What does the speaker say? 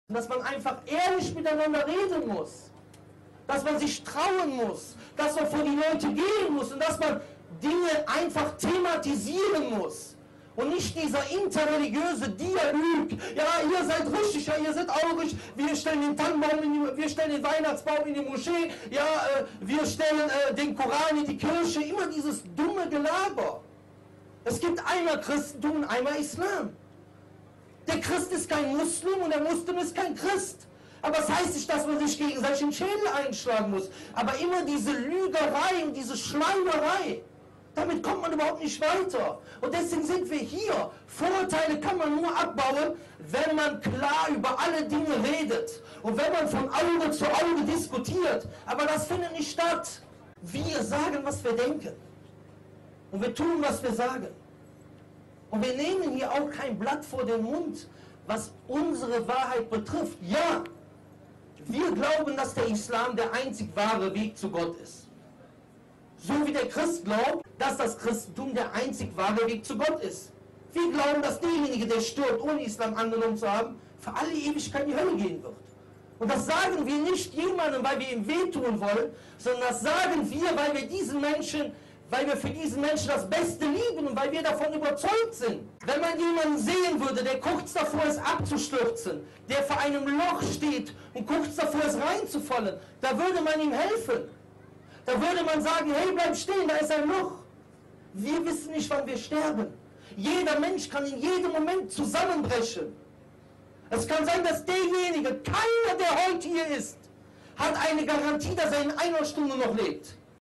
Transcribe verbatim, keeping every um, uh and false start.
Dass man einfach ehrlich miteinander reden muss, dass man sich trauen muss, dass man vor die Leute gehen muss und dass man Dinge einfach thematisieren muss und nicht dieser interreligiöse Dialog, ja, ihr seid richtig, ja, ihr seid auch richtig, wir stellen den Tannenbaum, in die, wir stellen den Weihnachtsbaum in die Moschee, ja, äh, wir stellen äh, den Koran in die Kirche, immer dieses dumme Gelaber. Es gibt einmal Christentum und einmal Islam. Der Christ ist kein Muslim und der Muslim ist kein Christ. Aber das heißt nicht, dass man sich gegenseitig den Schädel einschlagen muss. Aber immer diese Lügerei und diese Schleimerei, damit kommt man überhaupt nicht weiter. Und deswegen sind wir hier. Vorurteile kann man nur abbauen, wenn man klar über alle Dinge redet. Und wenn man von Auge zu Auge diskutiert. Aber das findet nicht statt. Wir sagen, was wir denken. Und wir tun, was wir sagen. Und wir nehmen hier auch kein Blatt vor den Mund, was unsere Wahrheit betrifft. Ja, wir glauben, dass der Islam der einzig wahre Weg zu Gott ist. So wie der Christ glaubt, dass das Christentum der einzig wahre Weg zu Gott ist. Wir glauben, dass derjenige, der stirbt, ohne Islam angenommen zu haben, für alle Ewigkeit in die Hölle gehen wird. Und das sagen wir nicht jemandem, weil wir ihm wehtun wollen, sondern das sagen wir, weil wir diesen Menschen weil wir für diesen Menschen das Beste lieben und weil wir davon überzeugt sind. Wenn man jemanden sehen würde, der kurz davor ist abzustürzen, der vor einem Loch steht und kurz davor ist reinzufallen, da würde man ihm helfen. Da würde man sagen, hey, bleib stehen, da ist ein Loch. Wir wissen nicht, wann wir sterben. Jeder Mensch kann in jedem Moment zusammenbrechen. Es kann sein, dass derjenige, keiner, der heute hier ist, hat eine Garantie, dass er in einer Stunde noch lebt.